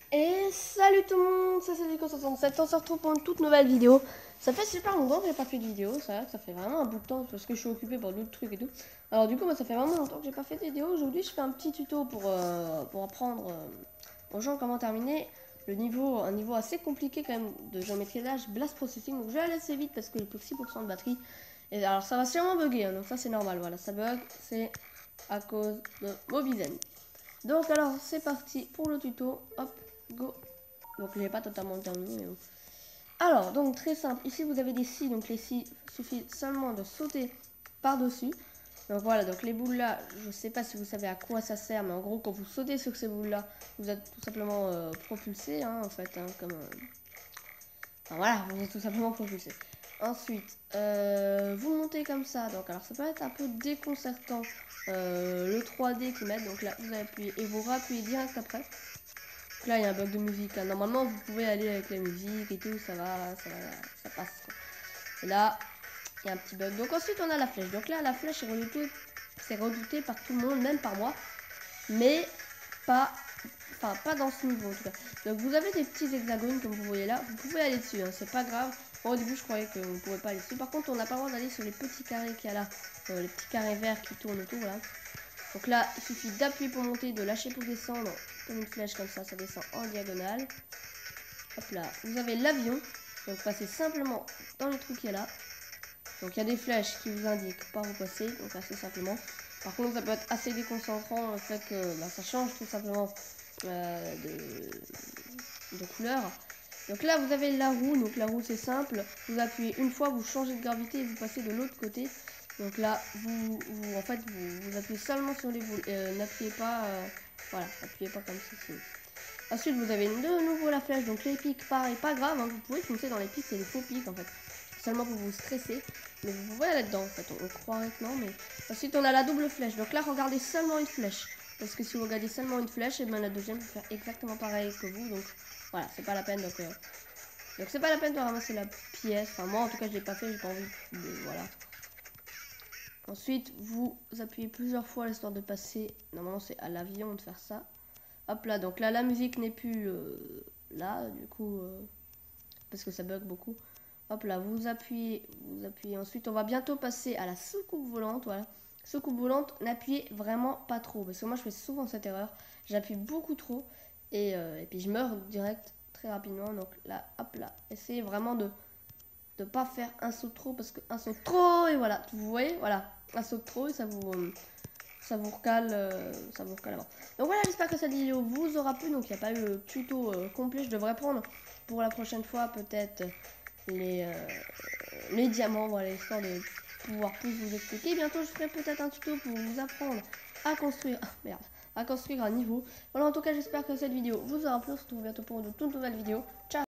Et salut tout le monde, ça c'est Nico67, on se retrouve pour une toute nouvelle vidéo. Ça fait super longtemps que j'ai pas fait de vidéo, ça fait vraiment un bout de temps parce que je suis occupée par d'autres trucs et tout. Alors du coup, moi, ça fait vraiment longtemps que j'ai pas fait de vidéo. Aujourd'hui, je fais un petit tuto pour apprendre aux gens comment terminer le niveau, un niveau assez compliqué quand même de géométrie d'âge, Blast Processing. Donc je vais aller assez vite parce que j'ai plus que 6% de batterie. Et alors ça va sûrement bugger, hein, donc ça c'est normal, voilà, ça bug, c'est à cause de Mobizen. Donc alors c'est parti pour le tuto, hop, go. Donc je n'ai pas totalement terminé mais bon. Alors donc très simple, ici vous avez des scies, donc les scies suffit seulement de sauter par dessus. Donc voilà, donc les boules là, je sais pas si vous savez à quoi ça sert, mais en gros quand vous sautez sur ces boules là, vous êtes tout simplement propulsé, hein, en fait, hein, comme enfin, voilà, vous êtes tout simplement propulsé. Ensuite, vous montez comme ça, donc alors ça peut être un peu déconcertant le 3D qu'ils mettent, donc là vous appuyez et vous rappuyez direct après. Donc là il y a un bug de musique, hein. Normalement vous pouvez aller avec la musique et tout, ça passe quoi. Et là, il y a un petit bug. Donc ensuite on a la flèche, donc là la flèche c'est redouté par tout le monde, même par moi, mais pas dans ce niveau en tout cas. Donc vous avez des petits hexagones comme vous voyez là, vous pouvez aller dessus, hein, c'est pas grave. Bon, au début je croyais qu'on ne pouvait pas aller dessus. Par contre on n'a pas le droit d'aller sur les petits carrés qu'il y a là, les petits carrés verts qui tournent autour là. Donc là il suffit d'appuyer pour monter, de lâcher pour descendre, comme une flèche comme ça descend en diagonale. Hop là, vous avez l'avion, donc passez simplement dans le trou qui est là. Donc il y a des flèches qui vous indiquent par où passer, donc assez simplement. Par contre ça peut être assez déconcentrant le fait que ça change tout simplement de couleur. Donc là vous avez la roue, donc la roue c'est simple, vous appuyez une fois, vous changez de gravité et vous passez de l'autre côté. Donc là vous appuyez seulement sur les boules, n'appuyez pas, voilà, appuyez pas comme ceci. Ensuite vous avez de nouveau la flèche, donc les pics pareil, pas grave, hein, vous pouvez foncer dans les pics, c'est des faux pics en fait. Seulement pour vous stresser, mais vous pouvez aller dedans en fait, on croirait que non, mais ensuite on a la double flèche, donc là regardez seulement une flèche, parce que si vous regardez seulement une flèche, et bien la deuxième peut faire exactement pareil que vous, donc voilà, c'est pas la peine, donc c'est pas la peine de ramasser la pièce, enfin moi en tout cas je l'ai pas fait, j'ai pas envie de, voilà. Ensuite vous appuyez plusieurs fois l'histoire de passer, normalement c'est à l'avion de faire ça, hop là, donc là la musique n'est plus là, du coup, parce que ça bug beaucoup. Hop là, vous appuyez. Ensuite, on va bientôt passer à la soucoupe volante. Voilà. Soucoupe volante, n'appuyez vraiment pas trop. Parce que moi, je fais souvent cette erreur. J'appuie beaucoup trop. Et puis, je meurs direct très rapidement. Donc là, hop là. Essayez vraiment de ne pas faire un saut trop. Parce qu'un saut trop, et voilà. Vous voyez, voilà. Un saut trop et ça vous recale. Avant. Donc voilà, j'espère que cette vidéo vous aura plu. Donc il n'y a pas eu le tuto complet. Je devrais prendre pour la prochaine fois peut-être les diamants, voilà, histoire de pouvoir plus vous expliquer. Bientôt, je ferai peut-être un tuto pour vous apprendre à construire, à construire un niveau. Voilà, en tout cas, j'espère que cette vidéo vous aura plu. On se retrouve bientôt pour une toute nouvelle vidéo. Ciao!